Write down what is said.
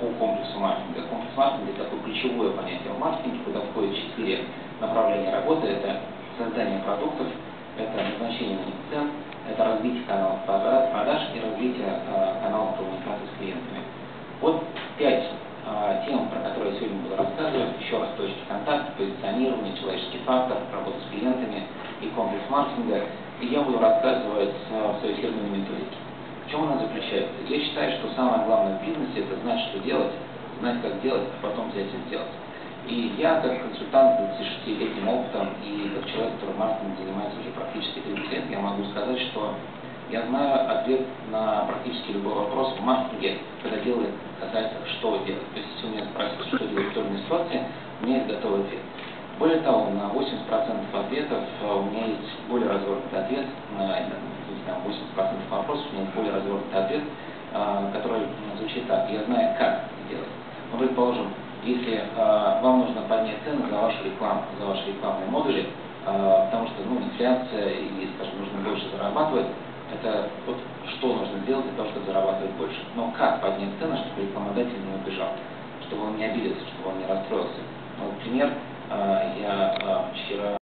по комплексу маркетинга. Комплекс маркетинга – это такое ключевое понятие в маркетинге, куда входит 4 направления работы. Это создание продуктов, это назначение цен, это развитие каналов продаж и развитие каналов коммуникации с клиентами. Вот 5 тем, про которые я сегодня буду рассказывать. Еще раз, точки контакта, позиционирование, человеческий фактор, работа с клиентами и комплекс маркетинга. И я буду рассказывать в своей фирменной методике. В чем она заключается? Я считаю, что самое главное в бизнесе – это знать, что делать, знать, как делать, а потом взять и сделать. И я, как консультант с 26-летним опытом и как человек, который маркетингом занимается уже практически 30 лет, я могу сказать, что я знаю ответ на практически любой вопрос в маркетинге, когда дело касается, что делать. То есть, если у меня спросят, что делать в той или иной ситуации, у меня есть готовый ответ. Более того, на 80% ответов у меня есть более развернутый ответ, на 80% вопросов у меня есть более развернутый ответ, который звучит так: я знаю, как это делать. Ну, предположим, если вам нужно поднять цены за вашу рекламу, за ваши рекламные модули, потому что инфляция и, скажем, нужно больше зарабатывать, это вот что нужно сделать для того, чтобы зарабатывать больше. Но как поднять цены, чтобы рекламодатель не убежал, чтобы он не обиделся, чтобы он не расстроился. Ну, вот пример, я вчера